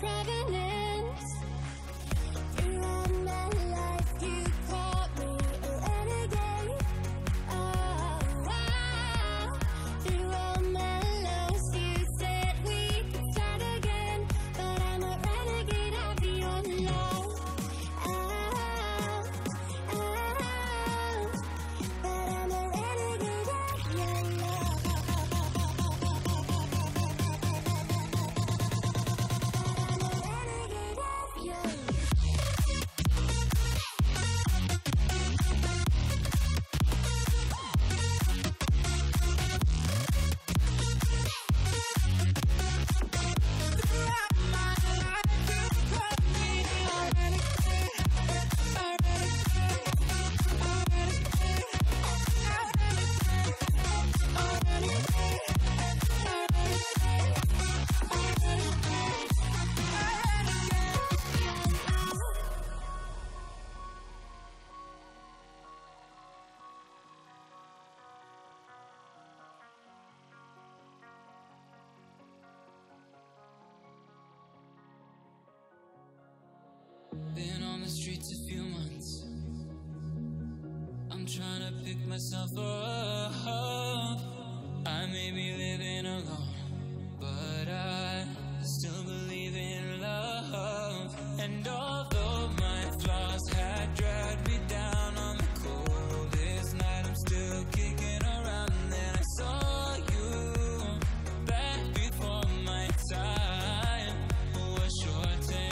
prevalence. Throughout my life, you called me a renegade. Oh, wow. Throughout my lows, you said we could start again, but I'm a renegade of your love. But I'm a renegade of your love. Been on the streets a few months. I'm trying to pick myself up. I may be living alone, but I still believe in love. And although my flaws had dragged me down on the coldest night, I'm still kicking around. And then I saw you back before my time was shortened.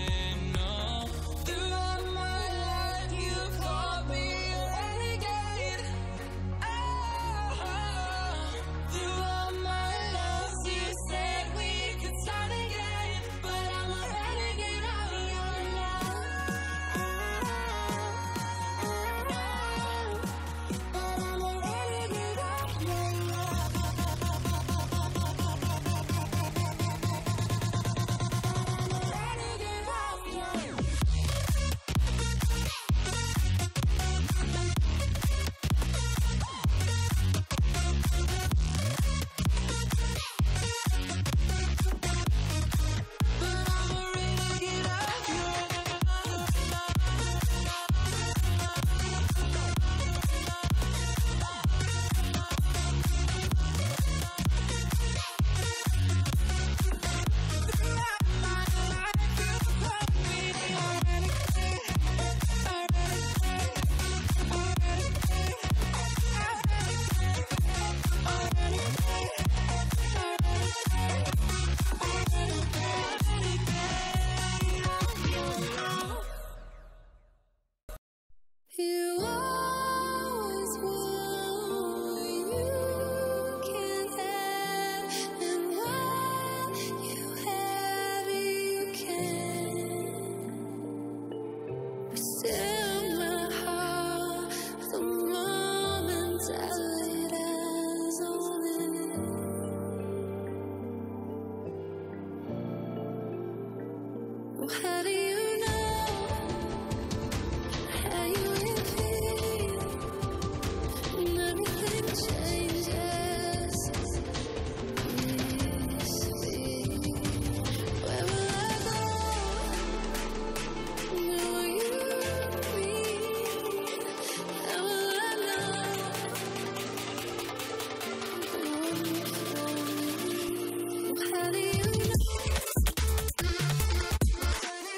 How do you know how you will feel when everything changes? Where will I go? Where will you be? How will I know? How do you know?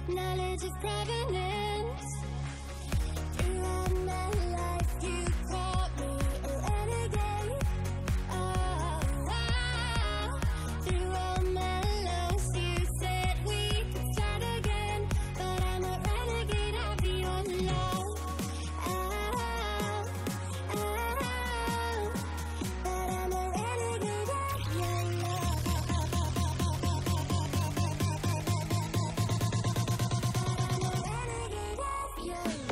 knowledge of provenance. Throughout my life, you caught me a renegade. Oh, wow. Through all my lows, you said we could start again, but I'm a renegade of your love. But I'm a renegade of your love. I'm a renegade of your love.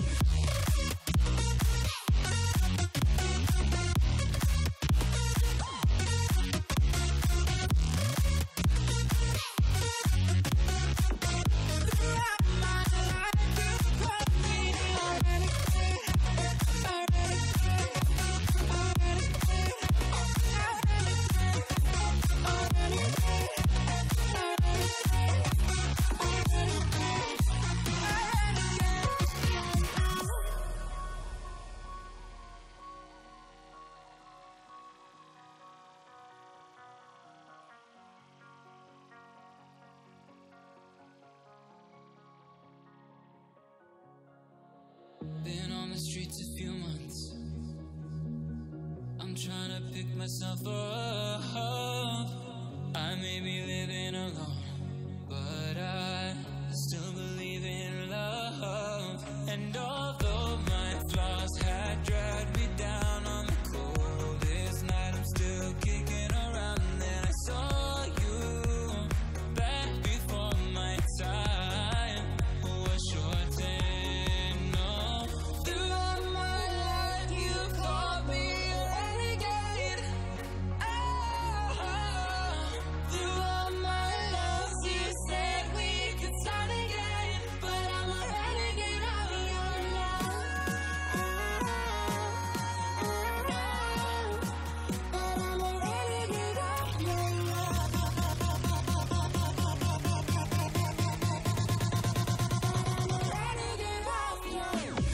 Been on the streets a few months. I'm trying to pick myself up. I may be living alone, but I still believe in love. And although my flaws had dragged me down on the coldest night, I'm still kicking around. And then I saw you back before my time was shortened. No, throughout my life you called me a renegade. Oh, throughout my loves you said we could start again, but I'm a renegade of your love. But I'm a renegade of your love. I'm a renegade of your love.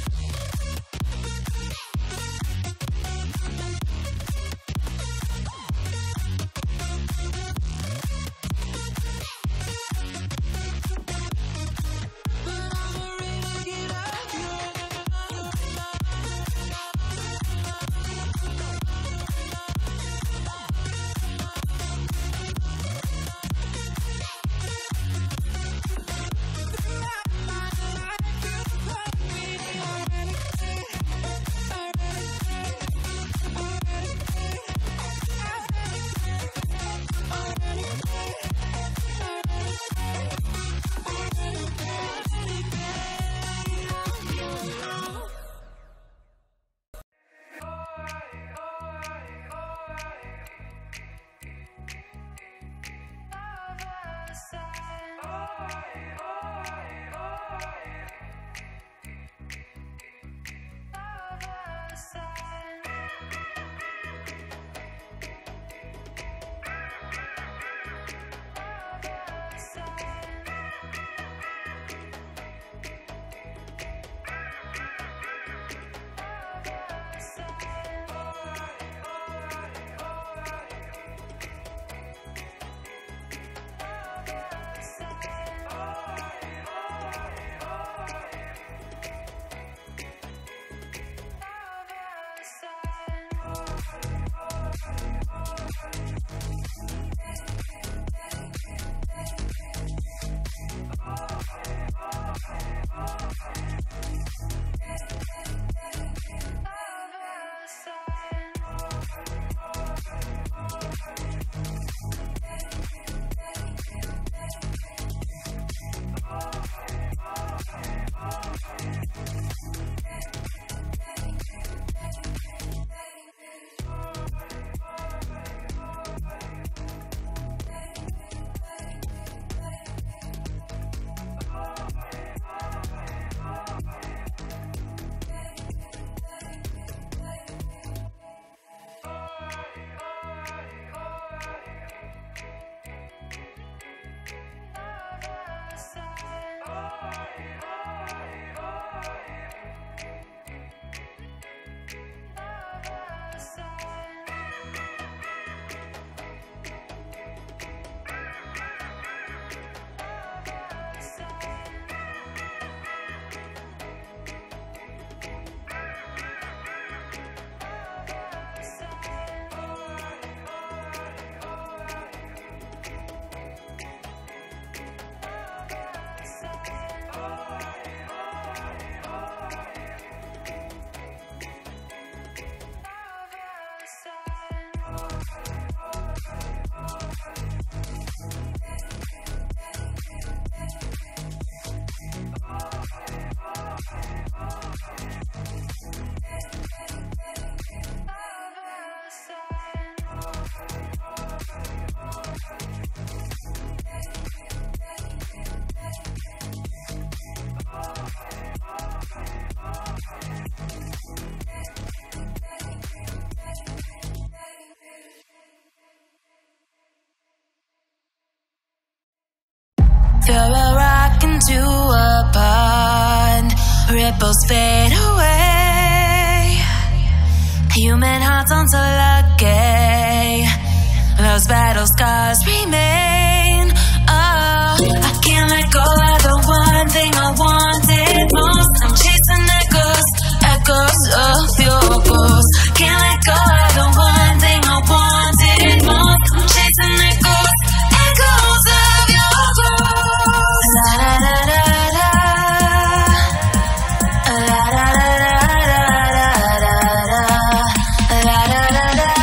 Throw a rock into a pond, ripples fade away. Human hearts aren't so lucky, those battle scars remain. Oh, I can't let go of the one thing I wanted most. I'm chasing echoes, echoes of your ghost. Can't let go of the one thing I wanted most. I'm chasing echoes, echoes of your ghost. La da da da da, la da da da da da da, la da da da da.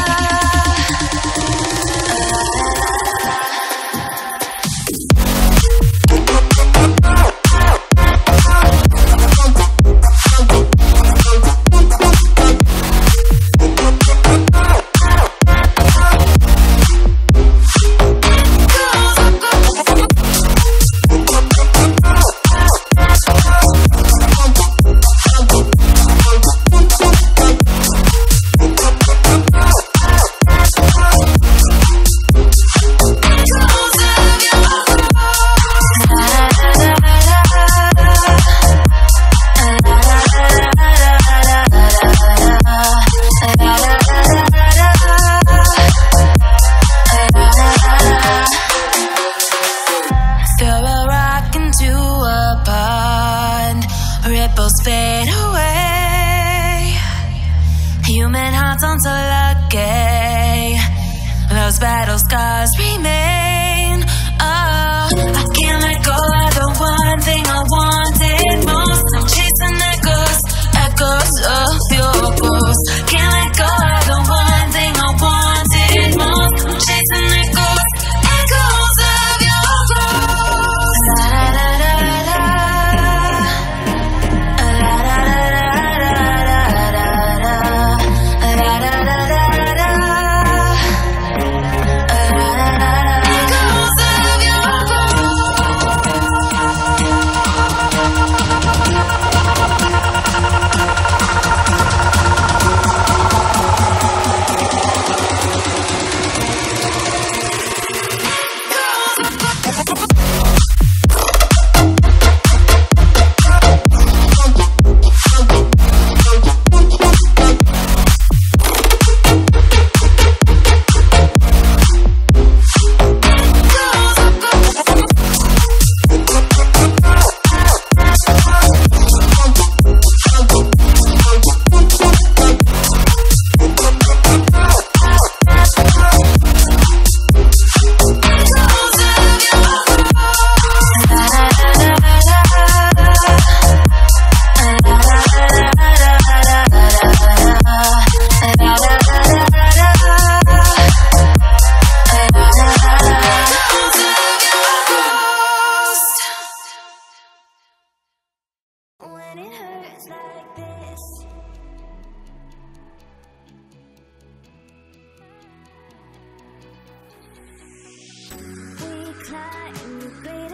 Ripples fade away. Human hearts aren't so lucky, those battle scars remain. Oh, I can't let go of the one thing I wanted most. I'm chasing echoes, echoes of your ghost. Can't let go of the one thing I wanted most. I'm chasing echoes, echoes of your ghost. La da da da da. When it hurts like this, we climb, we breathe.